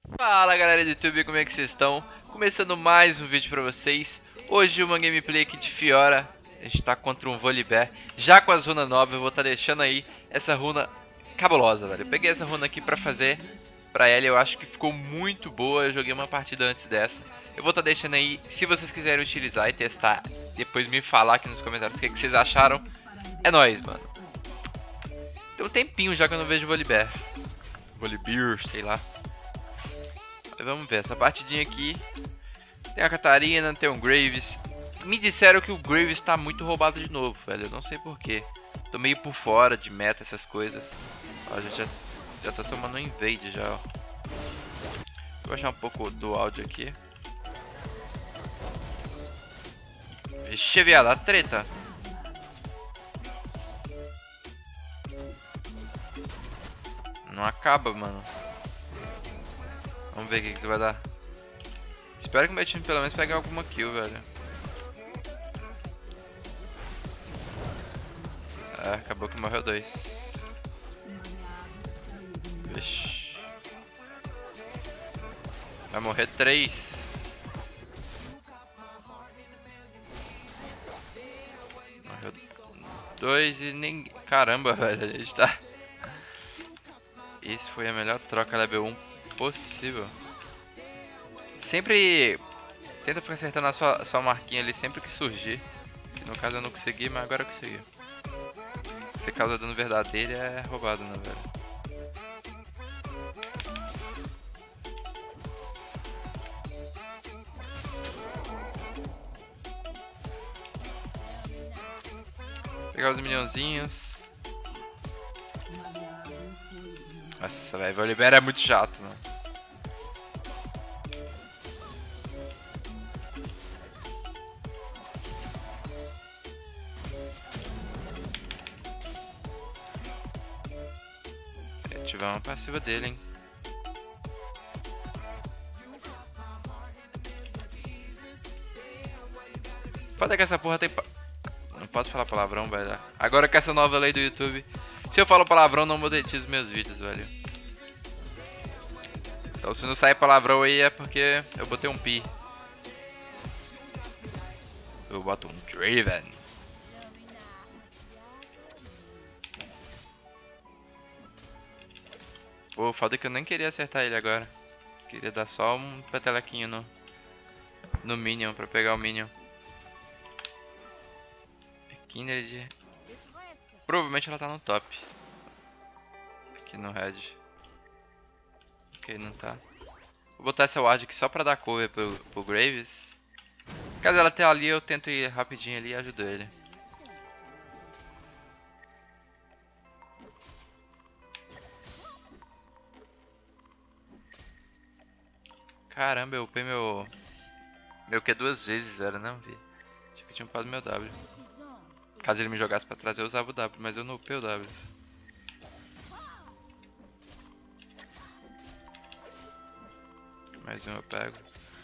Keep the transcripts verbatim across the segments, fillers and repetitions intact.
Fala galera do YouTube, como é que vocês estão? Começando mais um vídeo pra vocês. Hoje uma gameplay aqui de Fiora. A gente tá contra um Volibear, já com as runas novas. Eu vou estar tá deixando aí essa runa cabulosa, velho. Eu peguei essa runa aqui pra fazer pra ela, eu acho que ficou muito boa. Eu joguei uma partida antes dessa. Eu vou estar tá deixando aí, se vocês quiserem utilizar e testar, depois me falar aqui nos comentários o que, é que vocês acharam. É nóis, mano. Tem um tempinho já que eu não vejo Volibear. Volibear, sei lá. Vamos ver, essa partidinha aqui. Tem a Catarina, tem o Graves. Me disseram que o Graves tá muito roubado de novo, velho. Eu não sei porquê. Tô meio por fora de meta, essas coisas. Ó, já, já, já tá tomando um invade já, ó. Vou baixar um pouco do áudio aqui. Vixe, viado, a treta. Não acaba, mano. Vamos ver o que, que isso vai dar. Espero que o meu time pelo menos pegue alguma kill, velho. É, acabou que morreu dois. Vixe. Vai morrer três. Morreu dois e ninguém. Caramba, velho, a gente tá. Esse foi a melhor troca level um possível. Sempre tenta ficar acertando a sua, a sua marquinha ali sempre que surgir. Que no caso eu não consegui, mas agora eu consegui. Se causa dano verdadeiro é roubado, né, velho? Pegar os minionzinhos. Nossa, velho, o Volibear é muito chato, mano. Ativar uma passiva dele, hein. Foda que essa porra tem... Não posso falar palavrão, velho. Agora com essa nova lei do YouTube, se eu falo palavrão, não monetizo meus vídeos, velho. Então se não sair palavrão aí é porque eu botei um pi. Eu boto um Draven. Pô, foda que eu nem queria acertar ele agora. Queria dar só um petelequinho no, no Minion pra pegar o Minion. Kindred. Provavelmente ela tá no top. Aqui no Red. Ok, não tá. Vou botar essa ward aqui só pra dar cover pro, pro Graves. Caso ela esteja ali, eu tento ir rapidinho ali e ajudo ele. Caramba, eu upei meu... Meu Q duas vezes, era, não vi. Acho que eu tinha upado meu W. Caso ele me jogasse pra trás, eu usava o W, mas eu não upei o W. Mais um eu pego.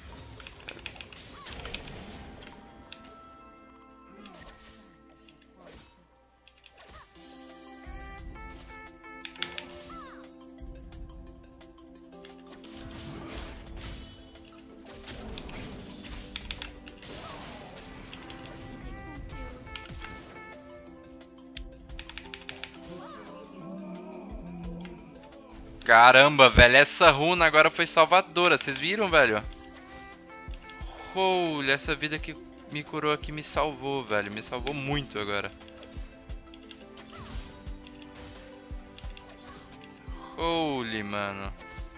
Caramba, velho, essa runa agora foi salvadora, vocês viram, velho? Holy, essa vida que me curou aqui me salvou, velho, me salvou muito agora. Holy, mano.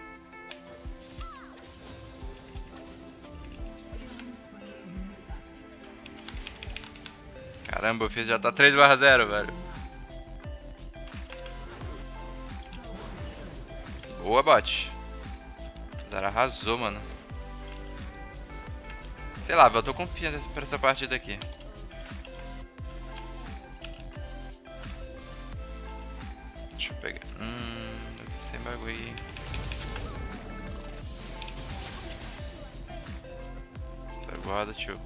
Caramba, o fiz já tá três barra zero, velho. Boa, bot. Zara arrasou, mano. Sei lá, velho, eu tô confiante pra essa partida aqui. Deixa eu pegar. Hum, eu tô sem bagulho. Tá guarda, tio.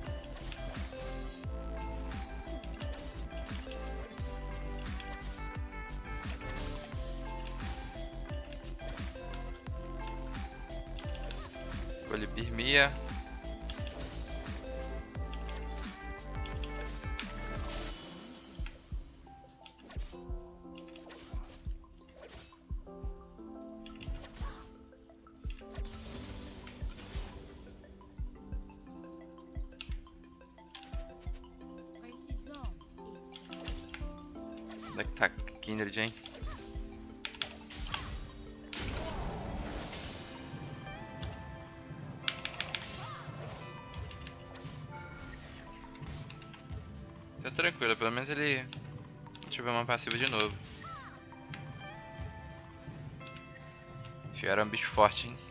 Volibear Mia. Onde é que tá Kindred, hein? Tá tranquilo, pelo menos ele... Deixa eu ver uma passiva de novo. Fiora é um bicho forte, hein?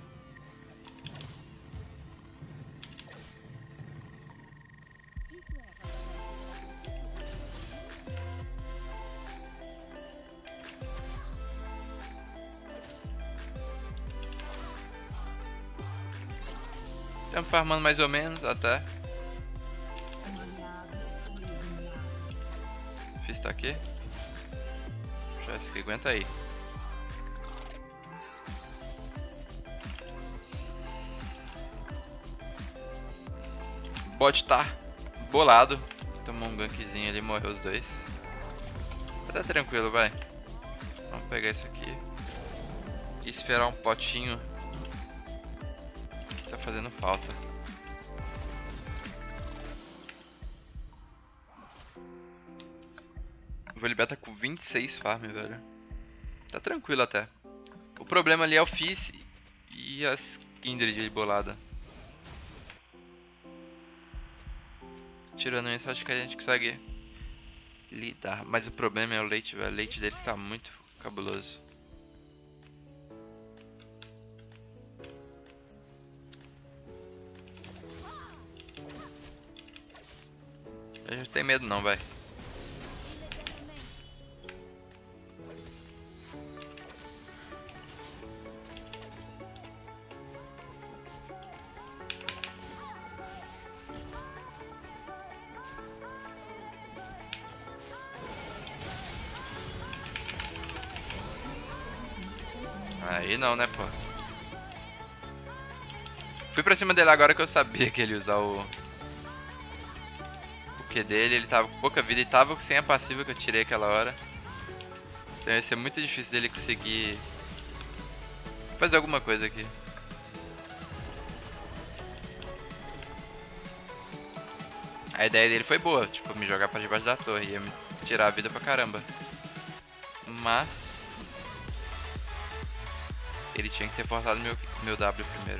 Estamos farmando mais ou menos até. Fiz tá aqui. Já esse aqui aguenta aí. O bot tá bolado. Tomou um gankzinho ali, morreu os dois. Tá tranquilo, vai. Vamos pegar isso aqui. E esperar um potinho. Que tá fazendo falta. O Volibear tá com vinte e seis farm, velho. Tá tranquilo até. O problema ali é o Fizz e as Kindred ali bolada. Tirando isso, acho que a gente consegue lidar. Mas o problema é o late, velho. O late dele tá muito cabuloso. A gente não tem medo não, vai. Aí não, né, pô. Fui pra cima dele agora que eu sabia que ele ia usar o... O Q dele, ele tava com pouca vida e tava sem a passiva que eu tirei aquela hora. Então ia ser muito difícil dele conseguir... fazer alguma coisa aqui. A ideia dele foi boa, tipo, me jogar pra debaixo da torre, ia me tirar a vida pra caramba. Mas... ele tinha que ter forçado meu, meu W primeiro.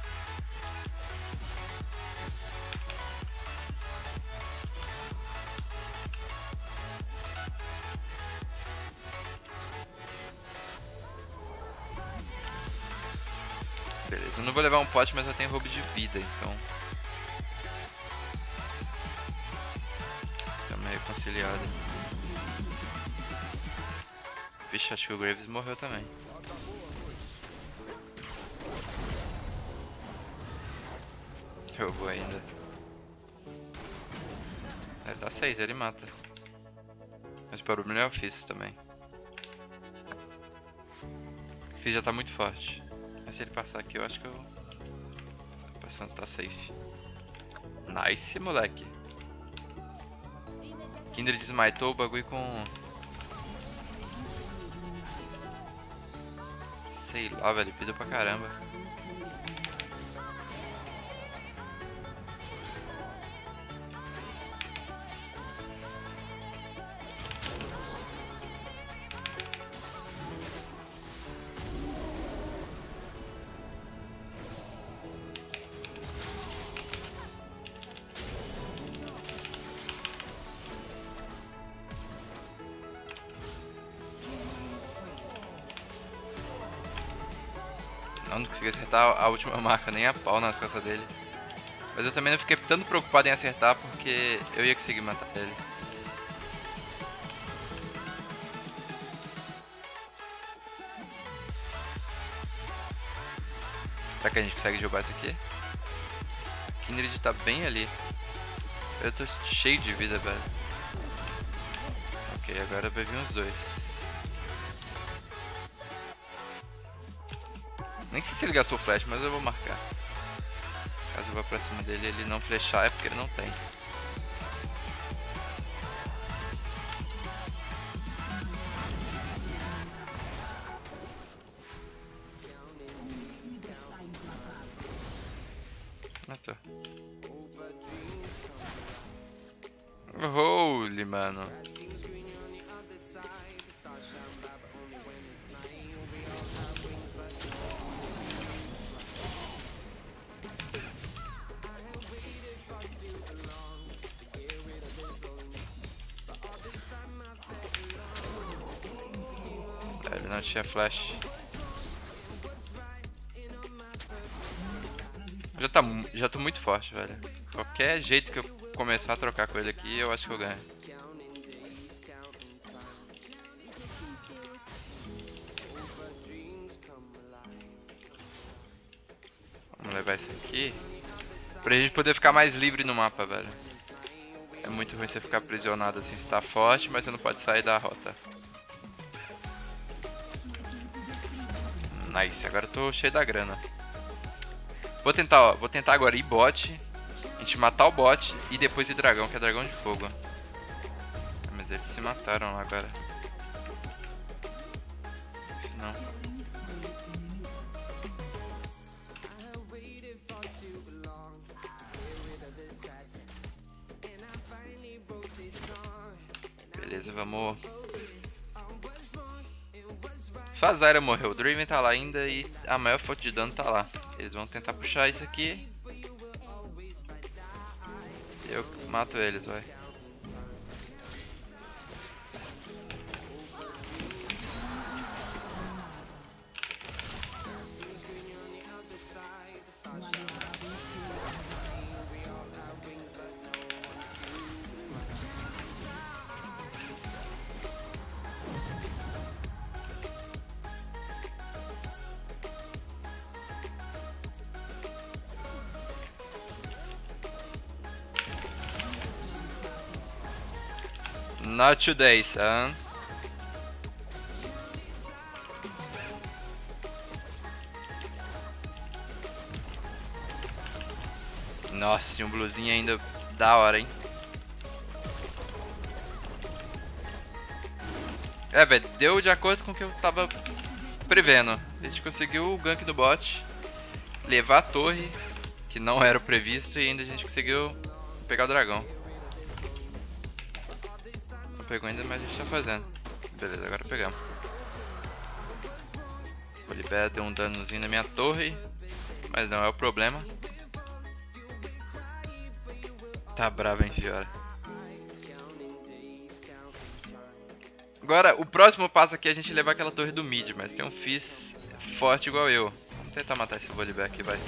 Beleza, eu não vou levar um pote, mas eu tenho roubo de vida, então... Estamos reconciliados. Vixe, acho que o Graves morreu também. Eu vou ainda. Ele tá seis, ele mata. Mas o problema é o Fizz também. O Fizz já tá muito forte. Mas se ele passar aqui, eu acho que eu... Passando tá safe. Nice, moleque. Kindred desmaitou o bagulho com... sei lá, velho, pediu pra caramba. Não consegui acertar a última marca, nem a pau nas costas dele. Mas eu também não fiquei tanto preocupado em acertar porque eu ia conseguir matar ele. Será que a gente consegue jogar isso aqui? A Kindred tá bem ali. Eu tô cheio de vida, velho. Ok, agora vai vir os dois. Nem sei se ele gastou flash, mas eu vou marcar. Caso eu vá pra cima dele e ele não flechar, é porque ele não tem. Matou. Holy, mano. Ele não tinha flash. Já, tá, já tô muito forte, velho. Qualquer jeito que eu começar a trocar com ele aqui, eu acho que eu ganho. Vamos levar isso aqui pra gente poder ficar mais livre no mapa, velho. É muito ruim você ficar aprisionado assim, você tá forte, mas você não pode sair da rota. Nice, agora eu tô cheio da grana. Vou tentar, ó, vou tentar agora ir bot, a gente matar o bot e depois ir dragão, que é dragão de fogo. Mas eles se mataram lá agora. Se não. Beleza, vamos. Só a Zyra morreu, o Draven tá lá ainda e a maior fonte de dano tá lá. Eles vão tentar puxar isso aqui. Eu mato eles, vai. Not today, son. Nossa, tinha um bluezinho ainda da hora, hein? É, velho, deu de acordo com o que eu tava prevendo. A gente conseguiu o gank do bot, levar a torre, que não era o previsto, e ainda a gente conseguiu pegar o dragão. Não pegou ainda, mas a gente tá fazendo. Beleza, agora pegamos. O Volibear deu um danozinho na minha torre, mas não é o problema. Tá bravo, hein, Fiora. Agora, o próximo passo aqui é a gente levar aquela torre do mid, mas tem um Fizz forte igual eu. Vamos tentar matar esse Volibear aqui, vai.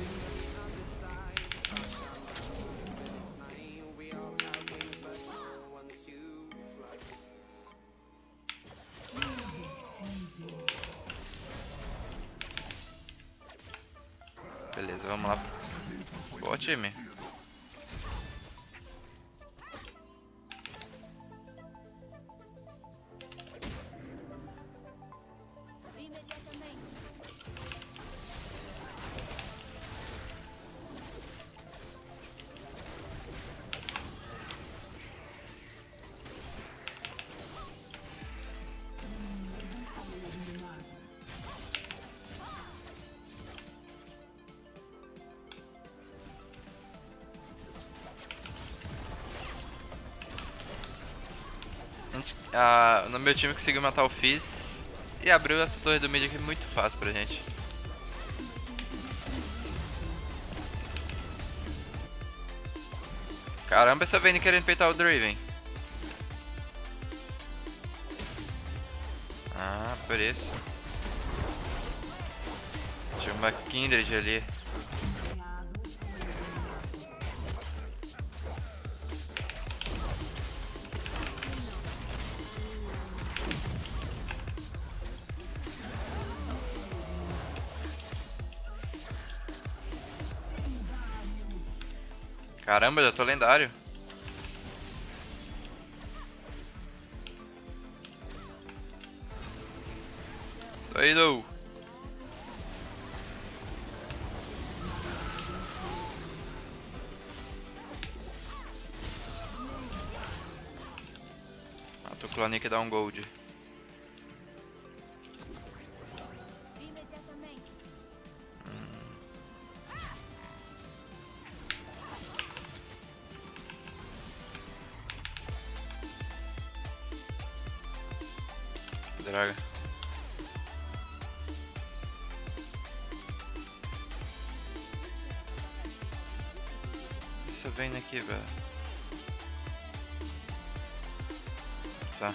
Beleza, vamos lá. Boa, time. Ah, no meu time conseguiu matar o Fizz e abriu essa torre do mid aqui muito fácil pra gente. Caramba, essa Vayne querendo peitar o Draven. Ah, por isso. Tinha uma Kindred ali. Caramba, já tô lendário. Tô indo. clone que dá um gold. Hum. Droga. Isso vem aqui, velho. Tá.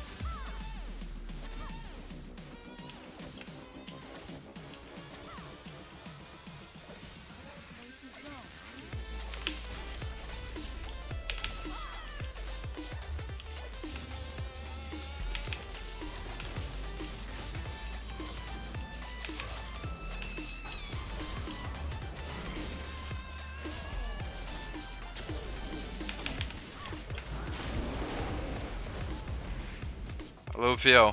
Alô, fiel.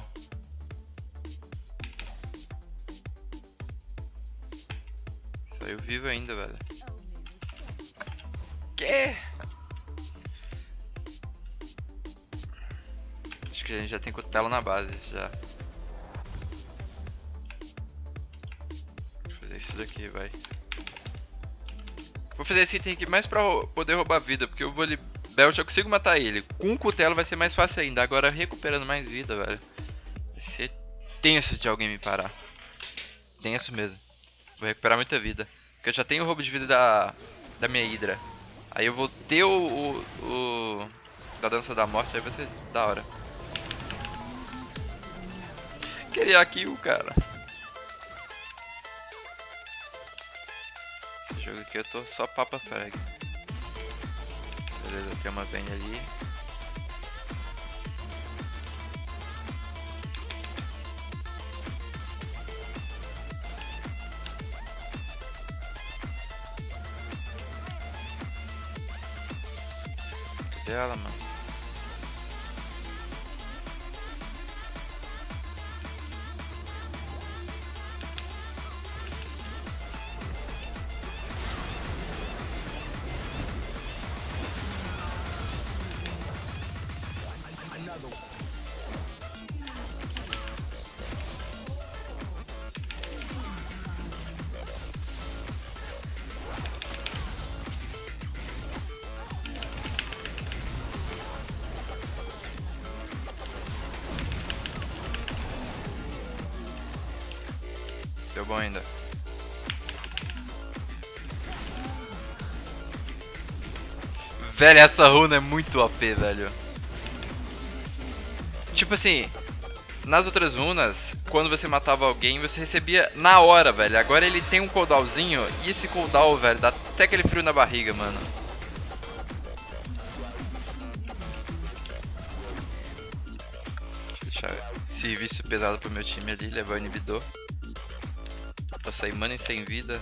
Saiu vivo ainda, velho. Que? Acho que a gente já tem cutelo na base, já. Vou fazer isso daqui, vai. Vou fazer esse item aqui mais pra poder roubar vida, porque o Volibear eu já consigo matar ele. Com o cutelo vai ser mais fácil ainda. Agora recuperando mais vida, velho. Vai ser tenso de alguém me parar. Tenso mesmo. Vou recuperar muita vida. Porque eu já tenho o roubo de vida da, da minha Hydra. Aí eu vou ter o, o, o da dança da morte, aí vai ser da hora. Queria kill, cara. Esse jogo aqui eu tô só papa frag. Beleza, tem uma Vayne ali. Cadê ela, mano? Deu bom ainda. Velho, essa runa é muito O P, velho. Tipo assim, nas outras runas, quando você matava alguém, você recebia na hora, velho. Agora ele tem um cooldownzinho, e esse cooldown, velho, dá até aquele frio na barriga, mano. Deixa eu deixar serviço pesado pro meu time ali, levar o inibidor. Tô sem mana e sem vida.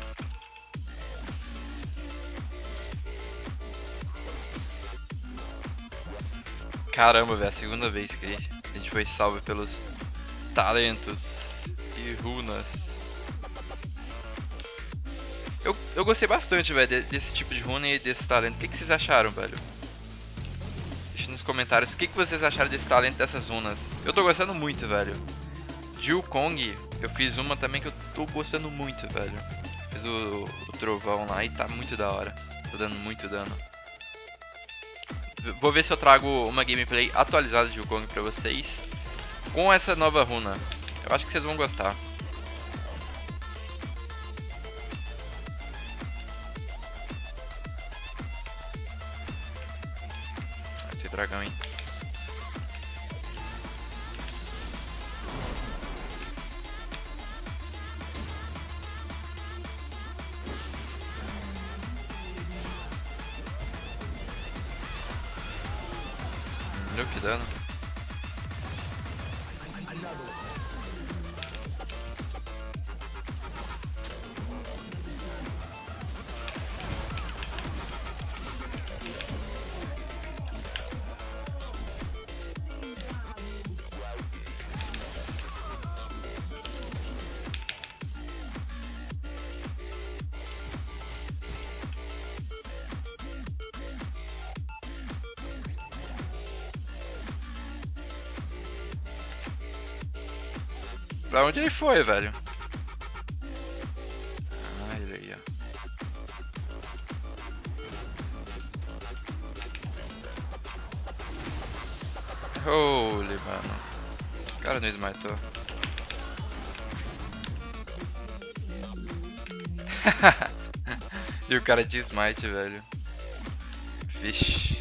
Caramba, velho, a segunda vez que a gente foi salvo pelos talentos e runas. Eu, eu gostei bastante, velho, desse tipo de runa e desse talento. O que, que vocês acharam, velho? Deixa nos comentários o que, que vocês acharam desse talento, dessas runas. Eu tô gostando muito, velho. De Wukong, eu fiz uma também que eu tô gostando muito, velho. Fiz o, o trovão lá e tá muito da hora. Tô dando muito dano. Vou ver se eu trago uma gameplay atualizada de Wukong pra vocês com essa nova runa. Eu acho que vocês vão gostar. Esse dragão, hein? Meu, que dano. Pra onde ele foi, velho? Ah, ele aí, ó. Holy, mano. O cara não smitou. E o cara de smite, velho. Vixe.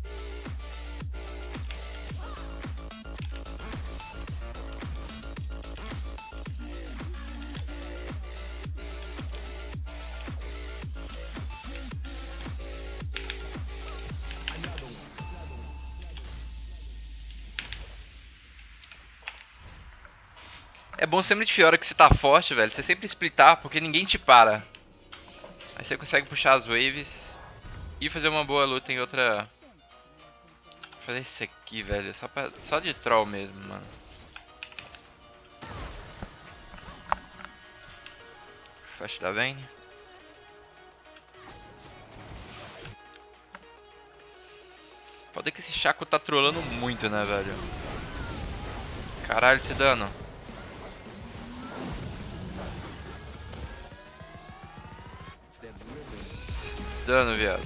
É bom sempre de Fiora que você tá forte, velho. Você sempre splitar, porque ninguém te para. Aí você consegue puxar as waves e fazer uma boa luta em outra... Vou fazer isso aqui, velho. Só, pra... Só de troll mesmo, mano. Flash da Vayne. Pode ver que esse Chaco tá trollando muito, né, velho? Caralho, esse dano. Dano, viado.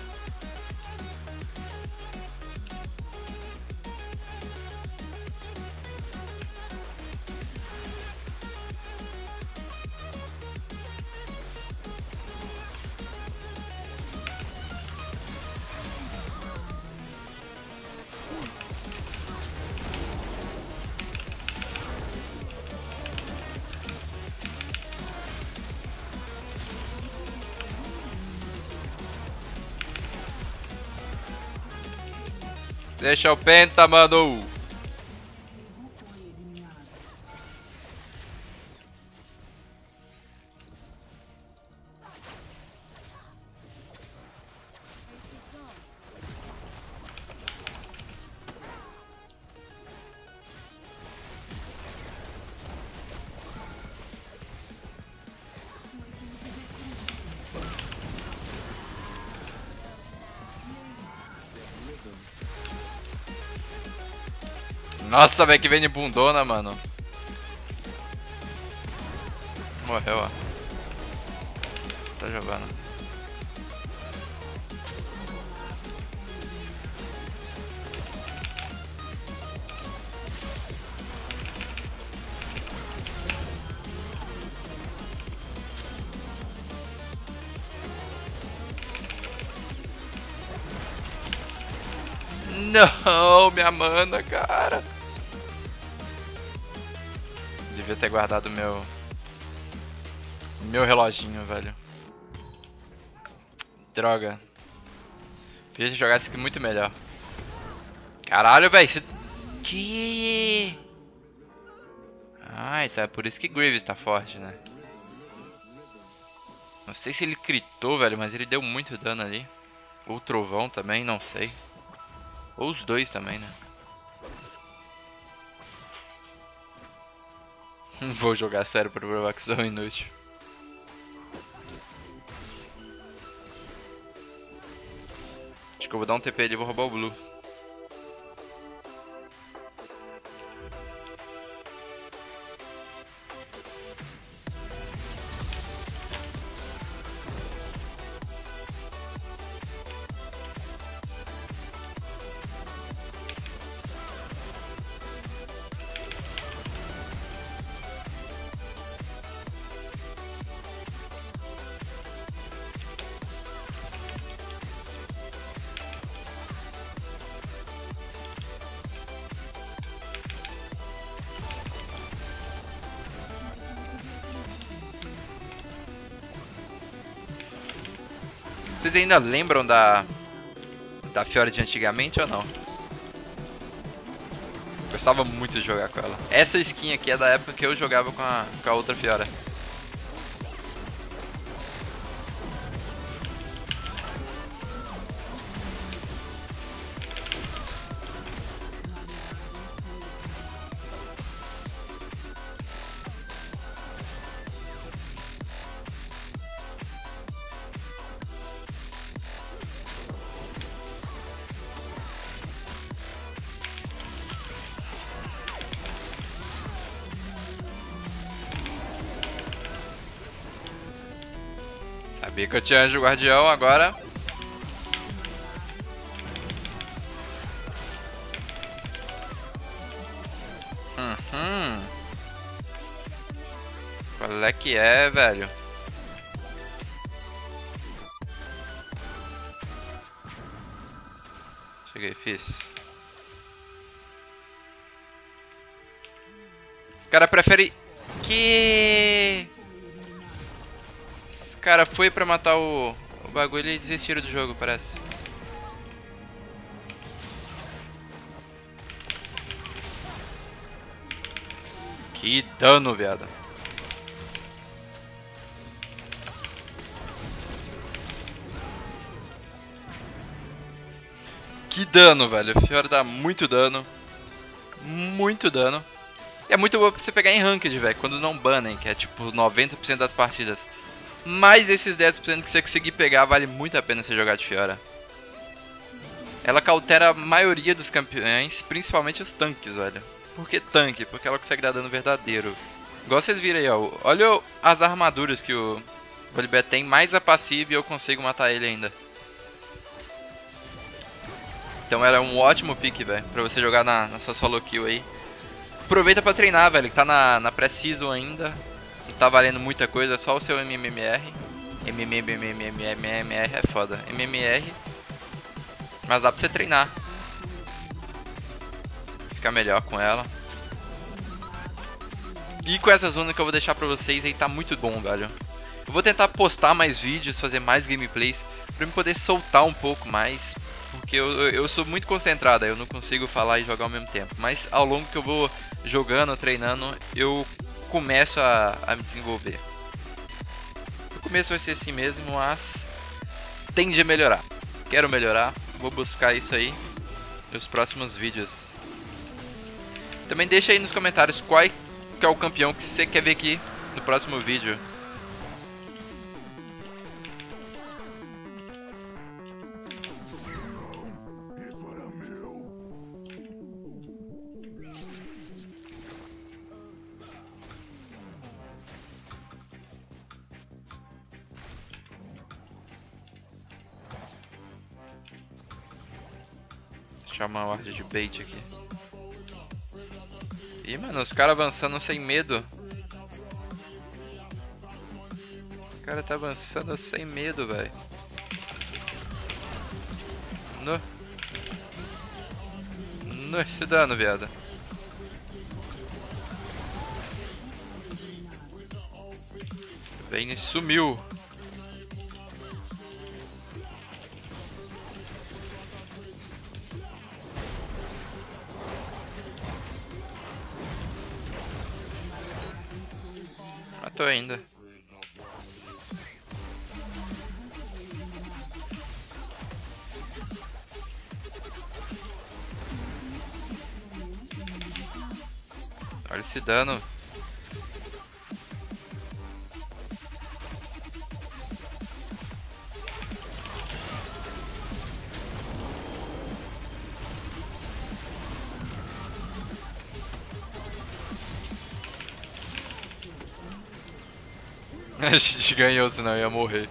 Deixa o penta, mano. Nossa, velho, que vem de bundona, mano. Morreu, ó. Tá jogando. Não, minha mana, cara. Devia ter guardado meu... Meu reloginho, velho. Droga. Podia ter jogado isso aqui muito melhor. Caralho, velho. Cê... Que... Ah, então é por isso que Graves tá forte, né? Não sei se ele critou, velho, mas ele deu muito dano ali. Ou trovão também, não sei. Ou os dois também, né? Não vou jogar sério pra provar que sou inútil. Acho que eu vou dar um T P ali e vou roubar o blue. Vocês ainda lembram da da Fiora de antigamente ou não? Gostava muito de jogar com ela. Essa skin aqui é da época que eu jogava com a, com a outra Fiora. Sabia que eu tinha anjo guardião agora. Uhum. Qual é que é, velho? Cheguei, fiz. Os caras preferem... Que... Esse cara foi pra matar o, o bagulho e desistiram do jogo, parece. Que dano, viado. Que dano, velho. O Fiora dá muito dano. Muito dano. E é muito bom pra você pegar em ranked, velho. Quando não banem, que é tipo noventa por cento das partidas. Mais esses dez por cento que você conseguir pegar, vale muito a pena você jogar de Fiora. Ela cautera a maioria dos campeões, principalmente os tanques, velho. Por que tanque? Porque ela consegue dar dano verdadeiro. Igual vocês viram aí, ó. Olha as armaduras que o Volibear tem, mais a passiva e eu consigo matar ele ainda. Então ela é um ótimo pick, velho, pra você jogar na, nessa solo kill aí. Aproveita pra treinar, velho, que tá na, na pré-season ainda. Não tá valendo muita coisa, é só o seu M M R. M M R é foda. M M R. Mas dá pra você treinar. Ficar melhor com ela. E com essa zona que eu vou deixar pra vocês aí tá muito bom, velho. Eu vou tentar postar mais vídeos, fazer mais gameplays, pra eu poder soltar um pouco mais. Porque eu, eu sou muito concentrado, eu não consigo falar e jogar ao mesmo tempo. Mas ao longo que eu vou jogando, treinando, eu começo a, a me desenvolver. O começo vai ser assim mesmo, mas tende a melhorar. Quero melhorar, vou buscar isso aí nos próximos vídeos. Também deixa aí nos comentários qual que é o campeão que você quer ver aqui no próximo vídeo. Deixar uma ordem de bait aqui. Ih, mano, os caras avançando sem medo. O cara tá avançando sem medo, velho. No. No, esse dano, viado. Vayne sumiu. Matou ainda. Olha esse dano. A gente ganhou, senão eu ia morrer.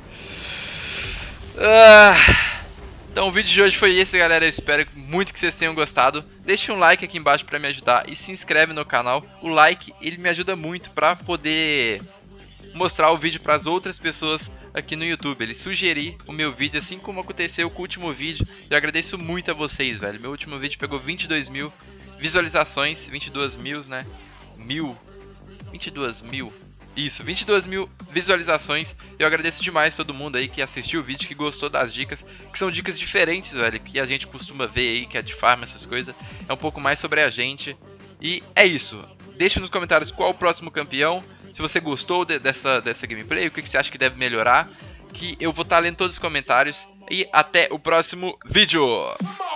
Ah, então o vídeo de hoje foi esse, galera. Eu espero muito que vocês tenham gostado. Deixe um like aqui embaixo pra me ajudar e se inscreve no canal. O like, ele me ajuda muito pra poder mostrar o vídeo pras outras pessoas aqui no YouTube. Ele sugerir o meu vídeo, assim como aconteceu com o último vídeo. Eu agradeço muito a vocês, velho. Meu último vídeo pegou vinte e dois mil visualizações. vinte e dois mil, né? Mil. vinte e dois mil. Isso, vinte e duas mil visualizações. Eu agradeço demais todo mundo aí que assistiu o vídeo, que gostou das dicas, que são dicas diferentes, velho, que a gente costuma ver aí, que é de farm, essas coisas. É um pouco mais sobre a gente. E é isso. Deixa nos comentários qual o próximo campeão, se você gostou de, dessa, dessa gameplay, o que, que você acha que deve melhorar, que eu vou estar lendo todos os comentários. E até o próximo vídeo.